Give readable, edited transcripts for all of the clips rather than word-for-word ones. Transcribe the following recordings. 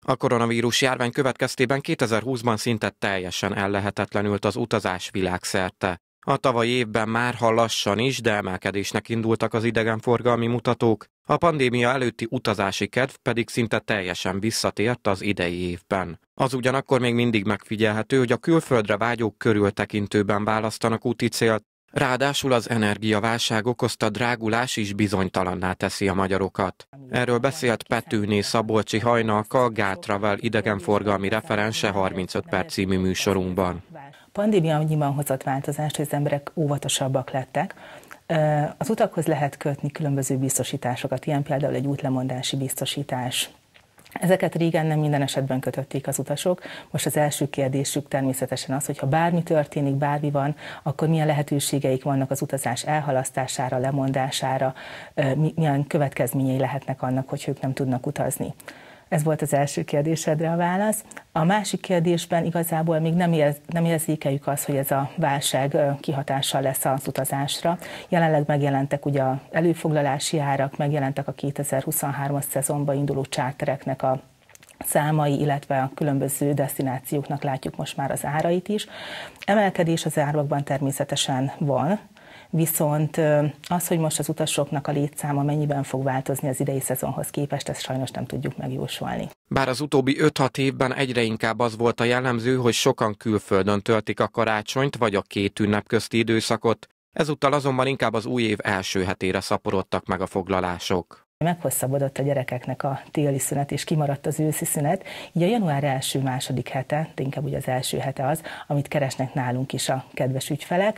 A koronavírus járvány következtében 2020-ban szinte teljesen ellehetetlenült az utazás világszerte. A tavalyi évben már ha lassan is, de emelkedésnek indultak az idegenforgalmi mutatók, a pandémia előtti utazási kedv pedig szinte teljesen visszatért az idei évben. Az ugyanakkor még mindig megfigyelhető, hogy a külföldre vágyók körültekintőben választanak úti célt, ráadásul az energiaválság okozta drágulás is bizonytalanná teszi a magyarokat. Erről beszélt Petőné Szabolcsi Hajnalka, a GÁTravel idegenforgalmi referense 35 perc című műsorunkban. A pandémia annyiban hozott változást, hogy az emberek óvatosabbak lettek. Az utakhoz lehet kötni különböző biztosításokat, ilyen például egy útlemondási biztosítás. Ezeket régen nem minden esetben kötötték az utasok. Most az első kérdésük természetesen az, hogy ha bármi történik, bármi van, akkor milyen lehetőségeik vannak az utazás elhalasztására, lemondására, milyen következményei lehetnek annak, hogy ők nem tudnak utazni. Ez volt az első kérdésedre a válasz. A másik kérdésben igazából még nem érzékeljük azt, hogy ez a válság kihatással lesz az utazásra. Jelenleg megjelentek ugye az előfoglalási árak, megjelentek a 2023-as szezonban induló chartereknek a számai, illetve a különböző desztinációknak látjuk most már az árait is. Emelkedés az árakban természetesen van, viszont az, hogy most az utasoknak a létszáma mennyiben fog változni az idei szezonhoz képest, ezt sajnos nem tudjuk megjósolni. Bár az utóbbi 5-6 évben egyre inkább az volt a jellemző, hogy sokan külföldön töltik a karácsonyt vagy a két ünnep közti időszakot, ezúttal azonban inkább az új év első hetére szaporodtak meg a foglalások. Meghosszabbodott a gyerekeknek a téli szünet, és kimaradt az őszi szünet, így a január első-második hete, de inkább ugye az első hete az, amit keresnek nálunk is a kedves ügyfelek.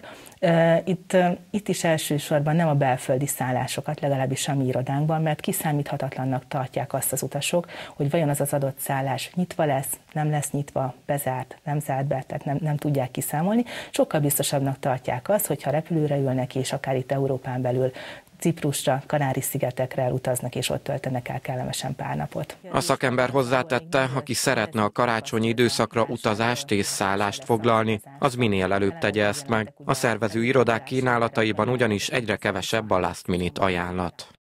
Itt is elsősorban nem a belföldi szállásokat, legalábbis a mi irodánkban, mert kiszámíthatatlannak tartják azt az utasok, hogy vajon az az adott szállás nyitva lesz, nem lesz nyitva, bezárt, nem zárt be, tehát nem tudják kiszámolni. Sokkal biztosabbnak tartják azt, hogyha repülőre ülnek, és akár itt Európán belül Ciprusra, Kanári-szigetekre elutaznak, és ott töltenek el kellemesen pár napot. A szakember hozzátette, aki szeretne a karácsonyi időszakra utazást és szállást foglalni, az minél előbb tegye ezt meg. A szervező irodák kínálataiban ugyanis egyre kevesebb a last minute ajánlat.